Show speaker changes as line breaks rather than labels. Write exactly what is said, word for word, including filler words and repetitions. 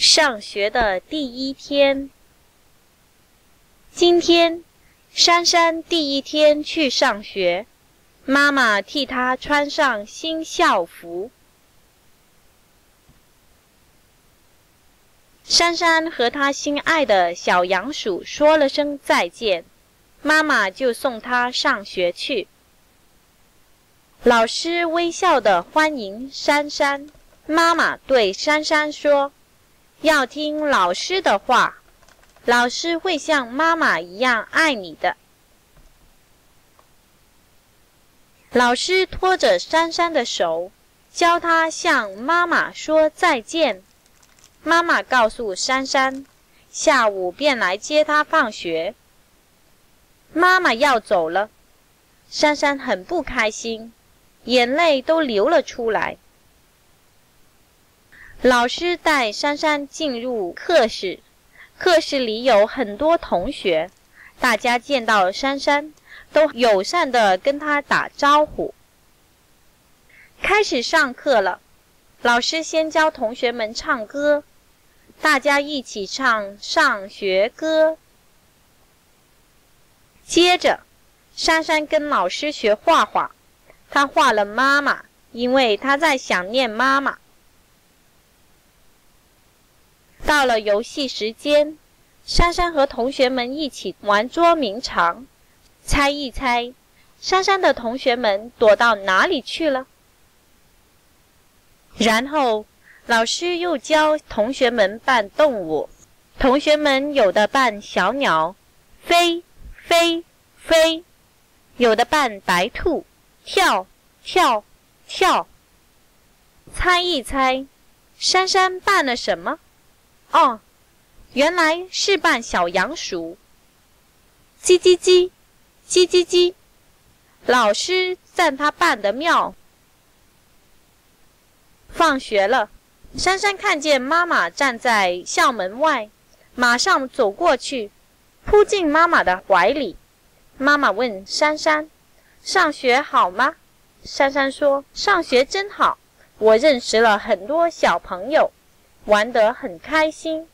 上学的第一天。今天，珊珊第一天去上学，妈妈替她穿上新校服。珊珊和她心爱的小羊鼠说了声再见，妈妈就送她上学去。老师微笑地欢迎珊珊，妈妈对珊珊说，要听老师的话，老师会像妈妈一样爱你的。老师拖着珊珊的手，教她向妈妈说再见。妈妈告诉珊珊，下午便来接她放学。妈妈要走了，珊珊很不开心，眼泪都流了出来。老师带珊珊进入课室，课室里有很多同学，大家见到珊珊都友善地跟她打招呼。开始上课了，老师先教同学们唱歌，大家一起唱上学歌。接着，珊珊跟老师学画画，她画了妈妈，因为她在想念妈妈。到了游戏时间，珊珊和同学们一起玩捉迷藏，猜一猜，珊珊的同学们躲到哪里去了？然后，老师又教同学们扮动物，同学们有的扮小鸟，飞飞飞，有的扮白兔，跳跳跳。猜一猜，珊珊扮了什么？哦，原来是扮小羊鼠。叽叽叽，叽叽叽，老师赞他扮得妙。放学了，珊珊看见妈妈站在校门外，马上走过去，扑进妈妈的怀里。妈妈问珊珊，上学好吗？珊珊说，上学真好，我认识了很多小朋友，玩得很开心。